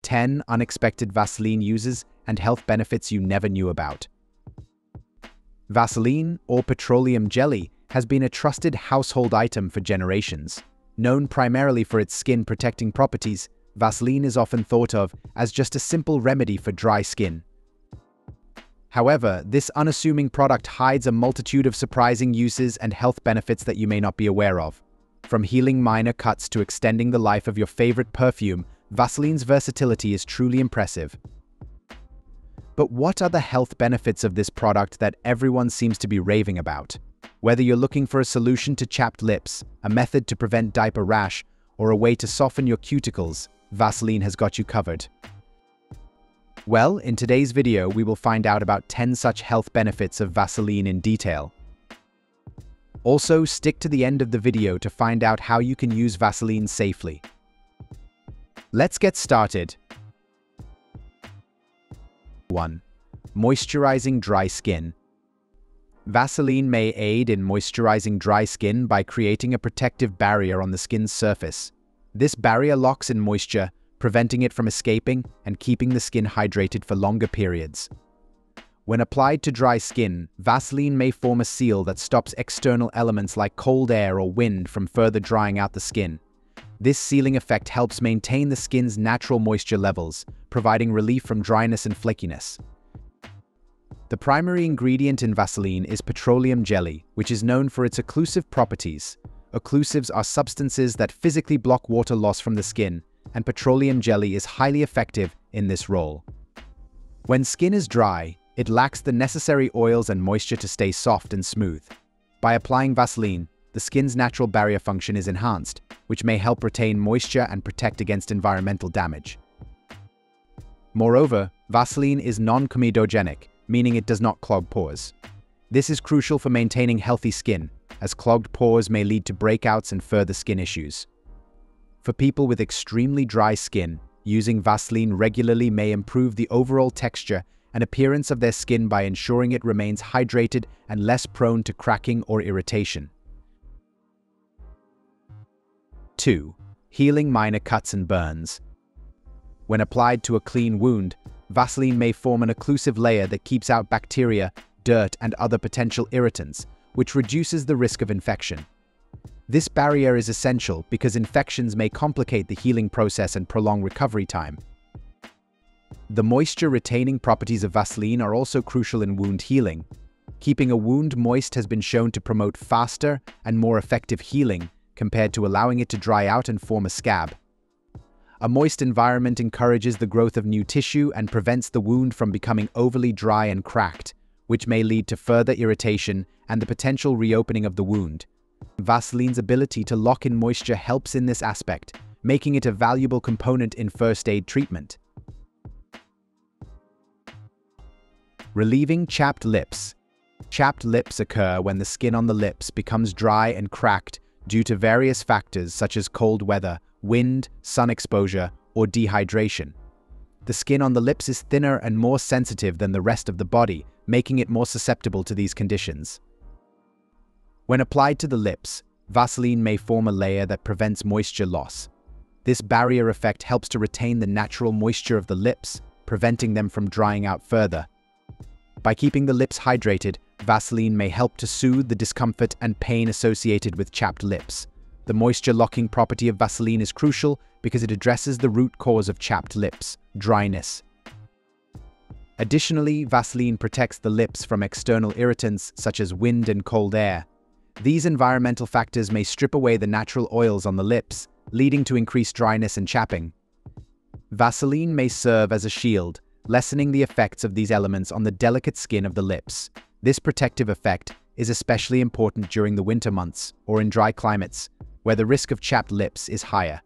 10 unexpected Vaseline uses and health benefits you never knew about. Vaseline, or petroleum jelly, has been a trusted household item for generations. Known primarily for its skin-protecting properties, Vaseline is often thought of as just a simple remedy for dry skin. However, this unassuming product hides a multitude of surprising uses and health benefits that you may not be aware of. From healing minor cuts to extending the life of your favorite perfume, Vaseline's versatility is truly impressive. But what are the health benefits of this product that everyone seems to be raving about? Whether you're looking for a solution to chapped lips, a method to prevent diaper rash, or a way to soften your cuticles, Vaseline has got you covered. Well, in today's video, we will find out about 10 such health benefits of Vaseline in detail. Also, stick to the end of the video to find out how you can use Vaseline safely. Let's get started. 1. Moisturizing dry skin. Vaseline may aid in moisturizing dry skin by creating a protective barrier on the skin's surface. This barrier locks in moisture, preventing it from escaping and keeping the skin hydrated for longer periods. When applied to dry skin, Vaseline may form a seal that stops external elements like cold air or wind from further drying out the skin. This sealing effect helps maintain the skin's natural moisture levels, providing relief from dryness and flakiness. The primary ingredient in Vaseline is petroleum jelly, which is known for its occlusive properties. Occlusives are substances that physically block water loss from the skin, and petroleum jelly is highly effective in this role. When skin is dry, it lacks the necessary oils and moisture to stay soft and smooth. By applying Vaseline, the skin's natural barrier function is enhanced, which may help retain moisture and protect against environmental damage. Moreover, Vaseline is non-comedogenic, meaning it does not clog pores. This is crucial for maintaining healthy skin, as clogged pores may lead to breakouts and further skin issues. For people with extremely dry skin, using Vaseline regularly may improve the overall texture and appearance of their skin by ensuring it remains hydrated and less prone to cracking or irritation. 2. Healing minor cuts and burns. When applied to a clean wound, Vaseline may form an occlusive layer that keeps out bacteria, dirt, and other potential irritants, which reduces the risk of infection. This barrier is essential because infections may complicate the healing process and prolong recovery time. The moisture-retaining properties of Vaseline are also crucial in wound healing. Keeping a wound moist has been shown to promote faster and more effective healing compared to allowing it to dry out and form a scab. A moist environment encourages the growth of new tissue and prevents the wound from becoming overly dry and cracked, which may lead to further irritation and the potential reopening of the wound. Vaseline's ability to lock in moisture helps in this aspect, making it a valuable component in first aid treatment. Relieving chapped lips. Chapped lips occur when the skin on the lips becomes dry and cracked due to various factors such as cold weather, wind, sun exposure, or dehydration. The skin on the lips is thinner and more sensitive than the rest of the body, making it more susceptible to these conditions. When applied to the lips, Vaseline may form a layer that prevents moisture loss. This barrier effect helps to retain the natural moisture of the lips, preventing them from drying out further. By keeping the lips hydrated, Vaseline may help to soothe the discomfort and pain associated with chapped lips. The moisture-locking property of Vaseline is crucial because it addresses the root cause of chapped lips, dryness. Additionally, Vaseline protects the lips from external irritants such as wind and cold air. These environmental factors may strip away the natural oils on the lips, leading to increased dryness and chapping. Vaseline may serve as a shield, lessening the effects of these elements on the delicate skin of the lips. This protective effect is especially important during the winter months or in dry climates, where the risk of chapped lips is higher.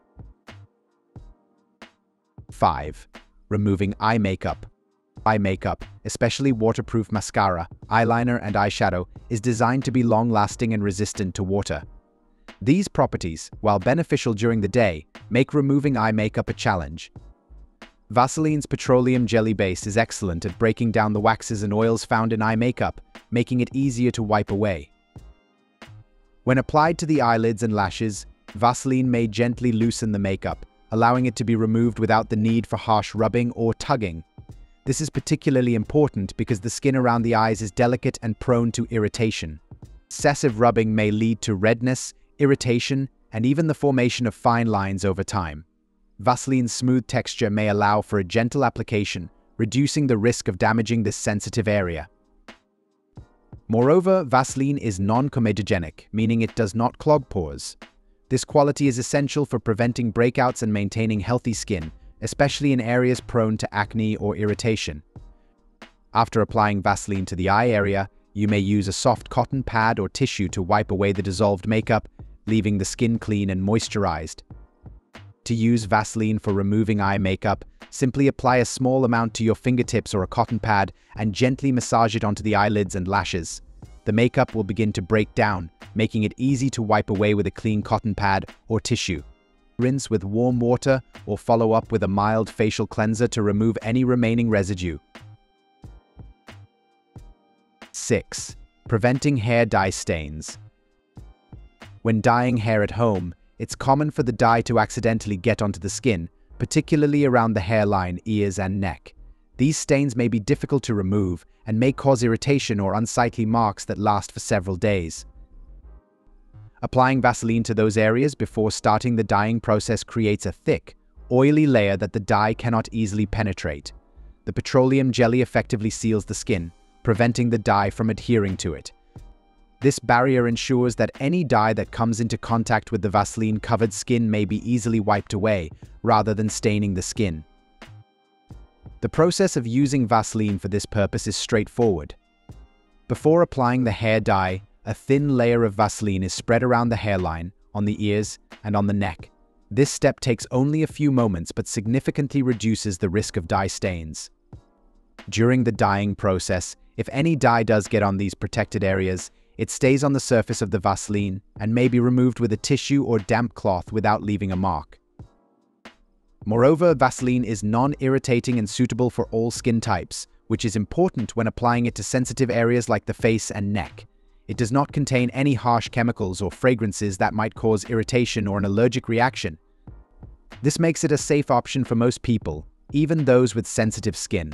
5. Removing eye makeup. Eye makeup, especially waterproof mascara, eyeliner, and eyeshadow, is designed to be long-lasting and resistant to water. These properties, while beneficial during the day, make removing eye makeup a challenge. Vaseline's petroleum jelly base is excellent at breaking down the waxes and oils found in eye makeup, making it easier to wipe away. When applied to the eyelids and lashes, Vaseline may gently loosen the makeup, allowing it to be removed without the need for harsh rubbing or tugging. This is particularly important because the skin around the eyes is delicate and prone to irritation. Excessive rubbing may lead to redness, irritation, and even the formation of fine lines over time. Vaseline's smooth texture may allow for a gentle application, reducing the risk of damaging this sensitive area. Moreover, Vaseline is non-comedogenic, meaning it does not clog pores. This quality is essential for preventing breakouts and maintaining healthy skin, especially in areas prone to acne or irritation. After applying Vaseline to the eye area, you may use a soft cotton pad or tissue to wipe away the dissolved makeup, leaving the skin clean and moisturized. To use Vaseline for removing eye makeup, simply apply a small amount to your fingertips or a cotton pad and gently massage it onto the eyelids and lashes. The makeup will begin to break down, making it easy to wipe away with a clean cotton pad or tissue. Rinse with warm water or follow up with a mild facial cleanser to remove any remaining residue. 6. Preventing hair dye stains. When dyeing hair at home, it's common for the dye to accidentally get onto the skin, particularly around the hairline, ears, and neck. These stains may be difficult to remove and may cause irritation or unsightly marks that last for several days. Applying Vaseline to those areas before starting the dyeing process creates a thick, oily layer that the dye cannot easily penetrate. The petroleum jelly effectively seals the skin, preventing the dye from adhering to it. This barrier ensures that any dye that comes into contact with the Vaseline-covered skin may be easily wiped away, rather than staining the skin. The process of using Vaseline for this purpose is straightforward. Before applying the hair dye, a thin layer of Vaseline is spread around the hairline, on the ears, and on the neck. This step takes only a few moments but significantly reduces the risk of dye stains. During the dyeing process, if any dye does get on these protected areas, it stays on the surface of the Vaseline and may be removed with a tissue or damp cloth without leaving a mark. Moreover, Vaseline is non-irritating and suitable for all skin types, which is important when applying it to sensitive areas like the face and neck. It does not contain any harsh chemicals or fragrances that might cause irritation or an allergic reaction. This makes it a safe option for most people, even those with sensitive skin.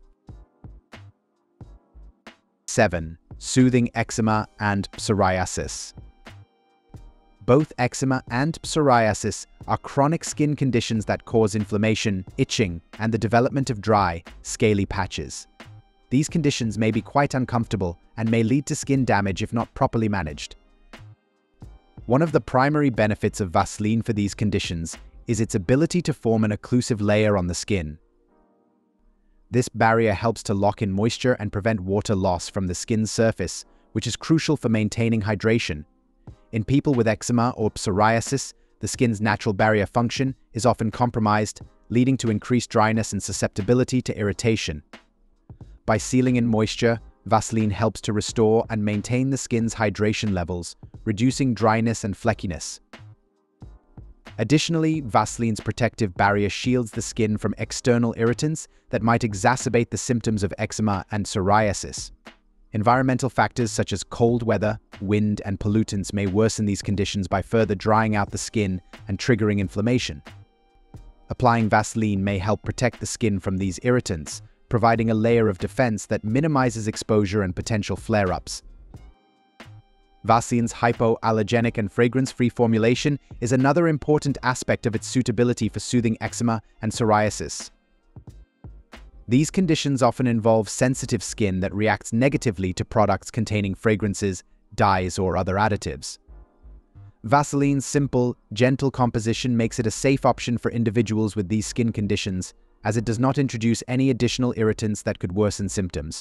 7. Soothing eczema and psoriasis. Both eczema and psoriasis are chronic skin conditions that cause inflammation, itching, and the development of dry, scaly patches. These conditions may be quite uncomfortable and may lead to skin damage if not properly managed. One of the primary benefits of Vaseline for these conditions is its ability to form an occlusive layer on the skin. This barrier helps to lock in moisture and prevent water loss from the skin's surface, which is crucial for maintaining hydration. In people with eczema or psoriasis, the skin's natural barrier function is often compromised, leading to increased dryness and susceptibility to irritation. By sealing in moisture, Vaseline helps to restore and maintain the skin's hydration levels, reducing dryness and fleckiness. Additionally, Vaseline's protective barrier shields the skin from external irritants that might exacerbate the symptoms of eczema and psoriasis. Environmental factors such as cold weather, wind, and pollutants may worsen these conditions by further drying out the skin and triggering inflammation. Applying Vaseline may help protect the skin from these irritants, providing a layer of defense that minimizes exposure and potential flare-ups. Vaseline's hypoallergenic and fragrance-free formulation is another important aspect of its suitability for soothing eczema and psoriasis. These conditions often involve sensitive skin that reacts negatively to products containing fragrances, dyes, or other additives. Vaseline's simple, gentle composition makes it a safe option for individuals with these skin conditions, as it does not introduce any additional irritants that could worsen symptoms.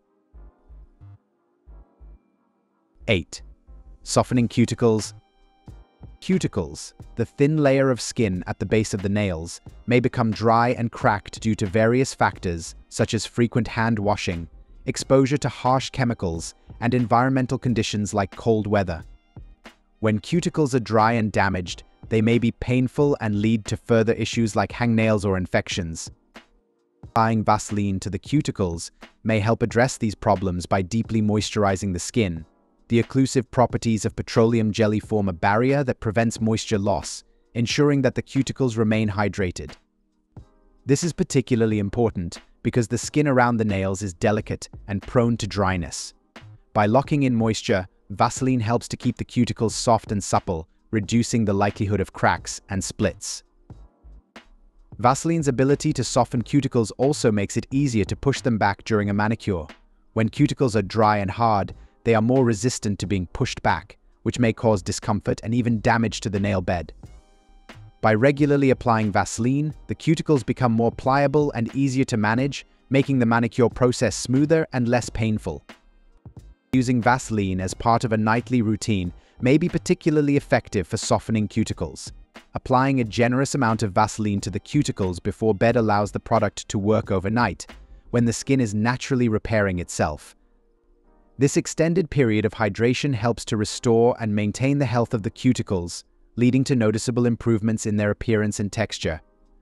8. Softening cuticles. Cuticles, the thin layer of skin at the base of the nails, may become dry and cracked due to various factors such as frequent hand washing, exposure to harsh chemicals, and environmental conditions like cold weather. When cuticles are dry and damaged, they may be painful and lead to further issues like hangnails or infections. Applying Vaseline to the cuticles may help address these problems by deeply moisturizing the skin. The occlusive properties of petroleum jelly form a barrier that prevents moisture loss, ensuring that the cuticles remain hydrated. This is particularly important because the skin around the nails is delicate and prone to dryness. By locking in moisture, Vaseline helps to keep the cuticles soft and supple, reducing the likelihood of cracks and splits. Vaseline's ability to soften cuticles also makes it easier to push them back during a manicure. When cuticles are dry and hard, they are more resistant to being pushed back, which may cause discomfort and even damage to the nail bed. By regularly applying Vaseline, the cuticles become more pliable and easier to manage, making the manicure process smoother and less painful. Using Vaseline as part of a nightly routine may be particularly effective for softening cuticles. Applying a generous amount of Vaseline to the cuticles before bed allows the product to work overnight, when the skin is naturally repairing itself. This extended period of hydration helps to restore and maintain the health of the cuticles, leading to noticeable improvements in their appearance and texture.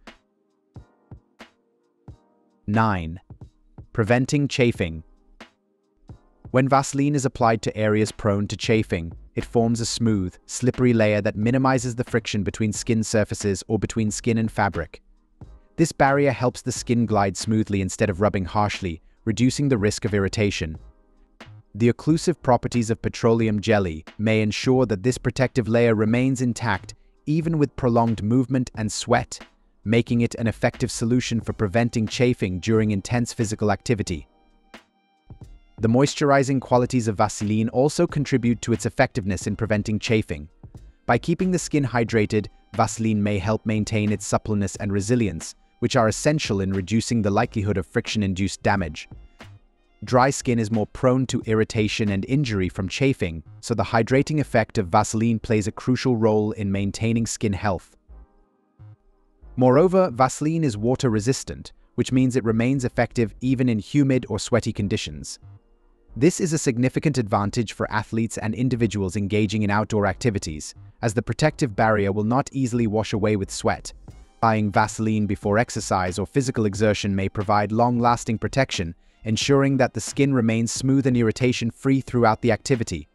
9. Preventing chafing. When Vaseline is applied to areas prone to chafing, it forms a smooth, slippery layer that minimizes the friction between skin surfaces or between skin and fabric. This barrier helps the skin glide smoothly instead of rubbing harshly, reducing the risk of irritation. The occlusive properties of petroleum jelly may ensure that this protective layer remains intact even with prolonged movement and sweat, making it an effective solution for preventing chafing during intense physical activity. The moisturizing qualities of Vaseline also contribute to its effectiveness in preventing chafing. By keeping the skin hydrated, Vaseline may help maintain its suppleness and resilience, which are essential in reducing the likelihood of friction-induced damage. Dry skin is more prone to irritation and injury from chafing, so the hydrating effect of Vaseline plays a crucial role in maintaining skin health. Moreover, Vaseline is water-resistant, which means it remains effective even in humid or sweaty conditions. This is a significant advantage for athletes and individuals engaging in outdoor activities, as the protective barrier will not easily wash away with sweat. Applying Vaseline before exercise or physical exertion may provide long-lasting protection, ensuring that the skin remains smooth and irritation-free throughout the activity.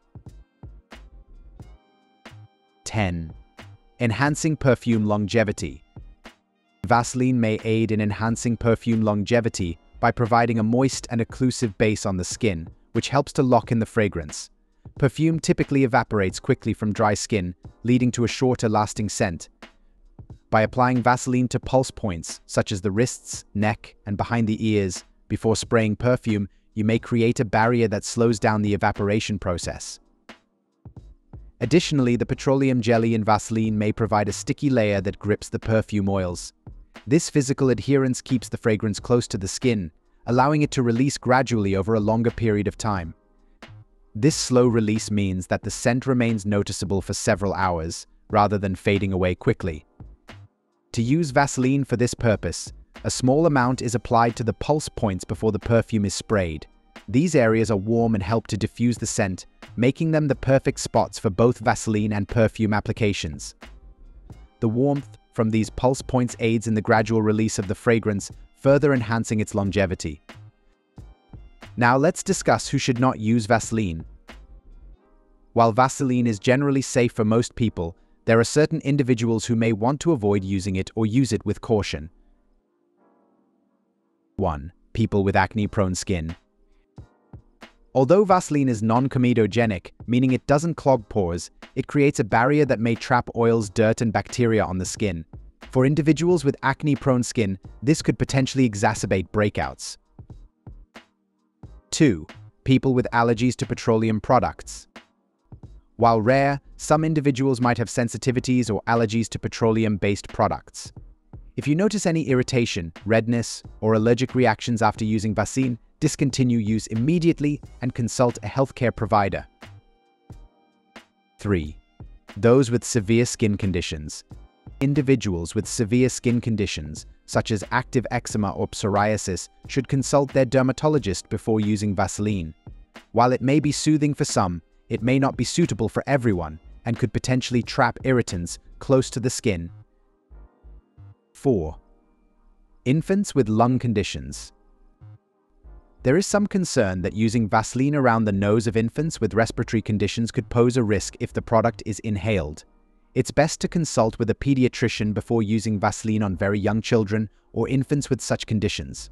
10. Enhancing perfume longevity. Vaseline may aid in enhancing perfume longevity by providing a moist and occlusive base on the skin, which helps to lock in the fragrance. Perfume typically evaporates quickly from dry skin, leading to a shorter lasting scent. By applying Vaseline to pulse points, such as the wrists, neck, and behind the ears, before spraying perfume, you may create a barrier that slows down the evaporation process. Additionally, the petroleum jelly in Vaseline may provide a sticky layer that grips the perfume oils. This physical adherence keeps the fragrance close to the skin, allowing it to release gradually over a longer period of time. This slow release means that the scent remains noticeable for several hours, rather than fading away quickly. To use Vaseline for this purpose, a small amount is applied to the pulse points before the perfume is sprayed. These areas are warm and help to diffuse the scent, making them the perfect spots for both Vaseline and perfume applications. The warmth from these pulse points aids in the gradual release of the fragrance, further enhancing its longevity. Now let's discuss who should not use Vaseline. While Vaseline is generally safe for most people, there are certain individuals who may want to avoid using it or use it with caution. 1. People with acne-prone skin. Although Vaseline is non-comedogenic, meaning it doesn't clog pores, it creates a barrier that may trap oils, dirt, and bacteria on the skin. For individuals with acne-prone skin, this could potentially exacerbate breakouts. 2. People with allergies to petroleum products. While rare, some individuals might have sensitivities or allergies to petroleum-based products. If you notice any irritation, redness, or allergic reactions after using Vaseline, discontinue use immediately and consult a healthcare provider. 3. Those with severe skin conditions. Individuals with severe skin conditions, such as active eczema or psoriasis, should consult their dermatologist before using Vaseline. While it may be soothing for some, it may not be suitable for everyone and could potentially trap irritants close to the skin. 4. Infants with lung conditions. There is some concern that using Vaseline around the nose of infants with respiratory conditions could pose a risk if the product is inhaled. It's best to consult with a pediatrician before using Vaseline on very young children or infants with such conditions.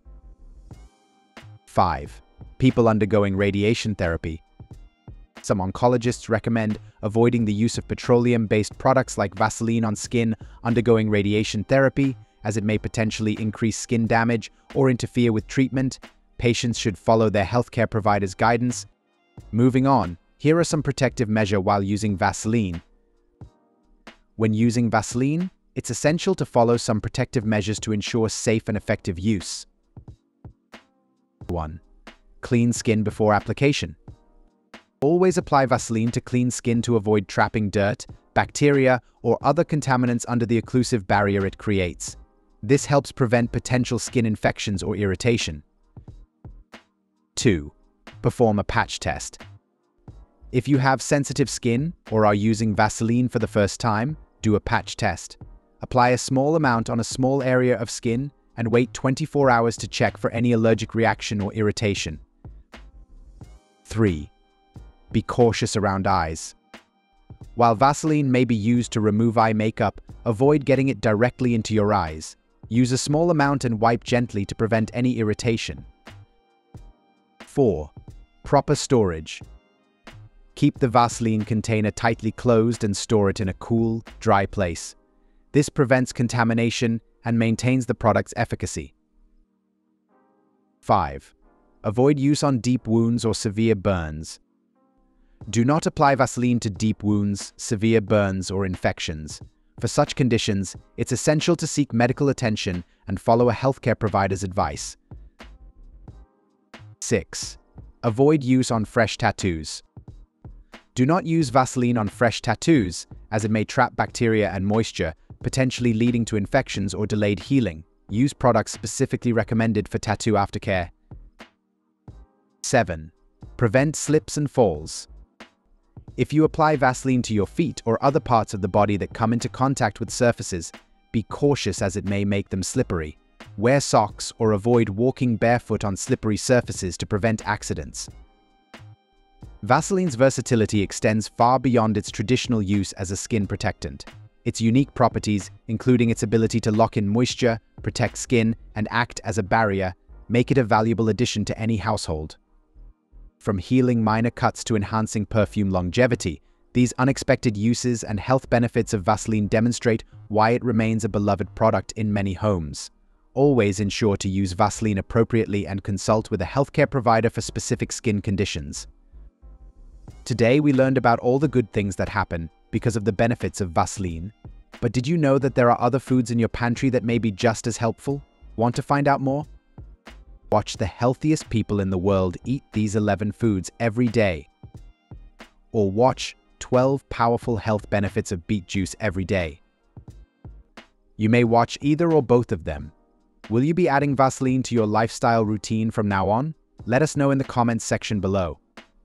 5. People undergoing radiation therapy. Some oncologists recommend avoiding the use of petroleum-based products like Vaseline on skin undergoing radiation therapy, as it may potentially increase skin damage or interfere with treatment. Patients should follow their healthcare provider's guidance. Moving on, here are some protective measures while using Vaseline. When using Vaseline, it's essential to follow some protective measures to ensure safe and effective use. 1. Clean skin before application. Always apply Vaseline to clean skin to avoid trapping dirt, bacteria, or other contaminants under the occlusive barrier it creates. This helps prevent potential skin infections or irritation. 2. Perform a patch test. If you have sensitive skin or are using Vaseline for the first time, do a patch test. Apply a small amount on a small area of skin and wait 24 hours to check for any allergic reaction or irritation. 3. Be cautious around eyes. While Vaseline may be used to remove eye makeup, avoid getting it directly into your eyes. Use a small amount and wipe gently to prevent any irritation. 4. Proper storage. Keep the Vaseline container tightly closed and store it in a cool, dry place. This prevents contamination and maintains the product's efficacy. 5. Avoid use on deep wounds or severe burns. Do not apply Vaseline to deep wounds, severe burns, or infections. For such conditions, it's essential to seek medical attention and follow a healthcare provider's advice. 6. Avoid use on fresh tattoos. Do not use Vaseline on fresh tattoos, as it may trap bacteria and moisture, potentially leading to infections or delayed healing. Use products specifically recommended for tattoo aftercare. 7. Prevent slips and falls. If you apply Vaseline to your feet or other parts of the body that come into contact with surfaces, be cautious as it may make them slippery. Wear socks or avoid walking barefoot on slippery surfaces to prevent accidents. Vaseline's versatility extends far beyond its traditional use as a skin protectant. Its unique properties, including its ability to lock in moisture, protect skin, and act as a barrier, make it a valuable addition to any household. From healing minor cuts to enhancing perfume longevity, these unexpected uses and health benefits of Vaseline demonstrate why it remains a beloved product in many homes. Always ensure to use Vaseline appropriately and consult with a healthcare provider for specific skin conditions. Today we learned about all the good things that happen because of the benefits of Vaseline. But did you know that there are other foods in your pantry that may be just as helpful? Want to find out more? Watch the healthiest people in the world eat these 11 foods every day. Or watch 12 powerful health benefits of beet juice every day. You may watch either or both of them. Will you be adding Vaseline to your lifestyle routine from now on? Let us know in the comments section below.